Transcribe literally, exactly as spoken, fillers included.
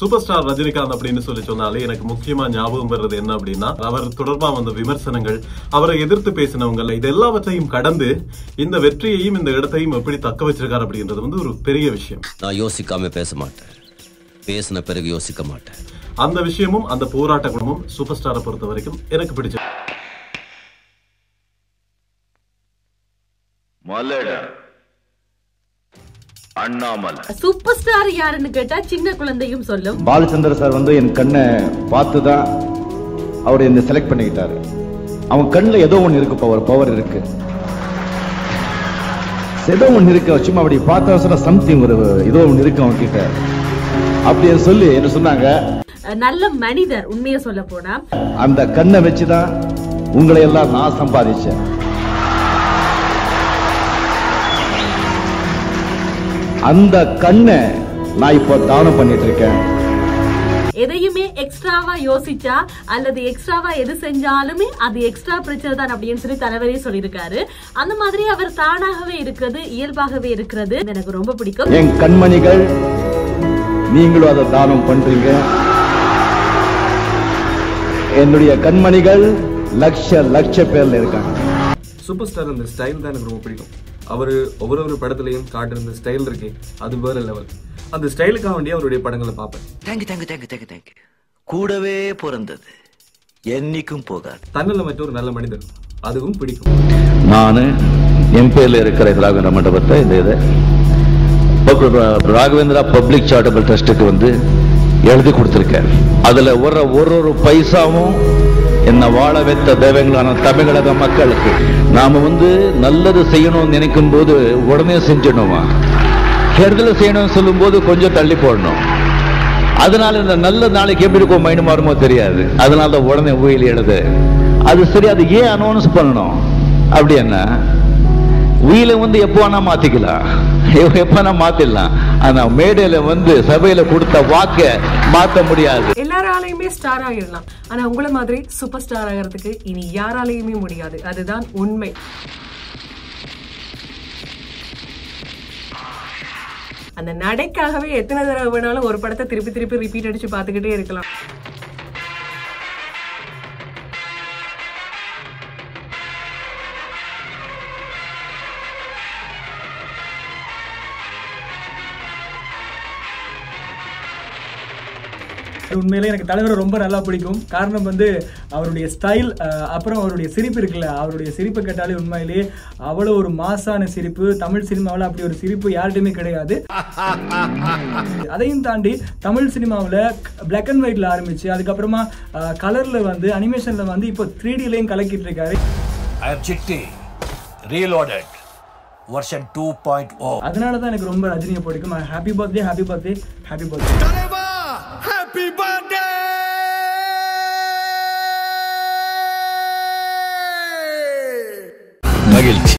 Super star Rajinikanth அப்படின்னு சொல்லி சொன்னாலே எனக்கு முக்கியமா ஞாபகம் வருது என்ன அப்படின்னா, அவர் தொடர்பா வந்த விமர்சனங்கள், அவரை எதிர்த்து பேசினவங்க, இது எல்லாவற்றையும் கடந்து இந்த வெற்றியையும் இந்த இடத்தையும் எப்படி தக்க வச்சிருக்காரு அப்படின்றது வந்து ஒரு பெரிய விஷயம். நான் யோசிக்காம பேச மாட்டேன், பேசின பிறகு யோசிக்க மாட்டேன். அந்த விஷயமும் அந்த போராட்ட குணமும் சூப்பர் ஸ்டாரை பொறுத்த வரைக்கும் எனக்கு பிடிச்சது. சூப்பர் ஸ்டார் யாருன்னு கேட்டா சின்ன குழந்தையும் சொல்லும். பாலச்சந்திர சார் வந்து என் கண்ணை பார்த்துதான் அவர் என்ன செலக்ட் பண்ணிக்கிட்டாரு. அவன் கண்ணில் ஏதோ ஒன்று இருக்கு, பவர் பவர் இருக்கு, ஏதோ ஒன்று இருக்கு. சும்மா அப்படி பார்த்தா சொன்ன சம்திங் ஒரு ஏதோ ஒன்று இருக்கு அவன் கிட்ட அப்படின்னு சொல்லி என்ன சொன்னாங்க. நல்ல மனிதர். உண்மையை சொல்ல போனா அந்த கண்ணை வச்சுதான் உங்களை எல்லாம் நான் சம்பாதிச்சேன். அந்த கண்ணை நான் இப்போ தானம் பண்ணிட்டு இருக்கேன். எதையுமே எக்ஸ்ட்ராவா யோசிச்சா அல்லது எக்ஸ்ட்ராவா எது செஞ்சாலுமே அது எக்ஸ்ட்ரா பிரச்சனை தான் அப்படின்னு சொல்லி தலைவரே சொல்லியிருக்காரு. அந்த மாதிரி அவர் தானாகவே இருக்கிறது, இயல்பாகவே இருக்கிறது எனக்கு ரொம்ப பிடிக்கும். என் கண்மணிகள், நீங்களும் அதை தானம் பண்றீங்க. என்னுடைய கண்மணிகள் லட்ச லட்ச பேர்ல இருக்காங்க. சூப்பர் ஸ்டார் அந்த ஸ்டைல் தான் எனக்கு ரொம்ப பிடிக்கும். அவர் ஒவ்வொரு ஒரு படத்துலையும் காட்டுற ஸ்டைல் இருக்கு, அது வேற லெவல். அந்த ஸ்டைலுக்காக வேண்டிய அவருடைய படங்களை பார்ப்பேன். Thank you thank you thank you thank you thank you. கூடவே பிறந்தது என்னைக்கும் போகாது. தன்னில் மற்ற ஒரு நல்ல மனிதர், அதுவும் பிடிக்கும். நான் என் பேர்ல இருக்கிற ராகவேந்திரா மண்டபத்தை இந்த இதை ராகவேந்திரா பப்ளிக் சாரிட்டபிள் ட்ரஸ்ட்டுக்கு வந்து எழுதி கொடுத்துருக்கேன். அதுல ஒரு ஒரு ஒரு பைசாவும் என்ன வாழ வைத்த தேவங்களான தமிழக மக்களுக்கு நாம வந்து நல்லது செய்யணும்னு நினைக்கும் போது உடனே செஞ்சிடணுமா, கெடுதல் செய்யணும்னு சொல்லும் போது கொஞ்சம் தள்ளி போடணும். அதனால இந்த நல்ல நாளைக்கு எப்படி இருக்கும் மைண்ட் மாறுமோ தெரியாது. அதனால உடனே உயிர் எழுது. அது சரி, அது ஏன் அனௌன்ஸ் பண்ணணும் அப்படி என்ன? உயிரை வந்து எப்போ வேணா மாத்திக்கலாம், எப்பனா மாத்திடலாம். ஆனா மேடையில வந்து சபையில கொடுத்த வாக்க மாத்த முடியாது. எல்லாராலையுமே ஸ்டார் ஆகிடலாம், ஆனா உங்களை மாதிரி சூப்பர் ஸ்டார் ஆகிறதுக்கு இனி யாராலையுமே முடியாது. அதுதான் உண்மை. அந்த நடைக்காகவே எத்தனை தடவை வேணாலும் ஒரு படத்தை திருப்பி திருப்பி ரிப்பீட் அடிச்சு பார்த்துக்கிட்டே இருக்கலாம். உண்மையிலே எனக்கு தலைவரை ரொம்ப நல்லா பிடிக்கும். காரணம் வந்து அவருடைய ஸ்டைல், அப்புறம் அவருடைய சிரிப்பு இருக்குல்ல, அவருடைய சிரிப்பை கேட்டாலே உண்மையிலேயே அவ்வளோ ஒரு மாசான சிரிப்பு. தமிழ் சினிமாவில் அப்படி ஒரு சிரிப்பு யார்கிட்டையுமே கிடையாது. அதையும் தாண்டி தமிழ் சினிமாவில் பிளாக் அண்ட் ஒயிட்ல ஆரம்பிச்சு அதுக்கப்புறமா கலர்ல வந்து அனிமேஷன்ல வந்து இப்போ த்ரீ டிலையும் கலக்கிட்டு இருக்காரு. அதனால தான் எனக்கு ரொம்ப ரஜினியை பிடிக்கும். Happy birthday, happy birthday, happy birthday. Happy birthday! மகிழ்ச்சி.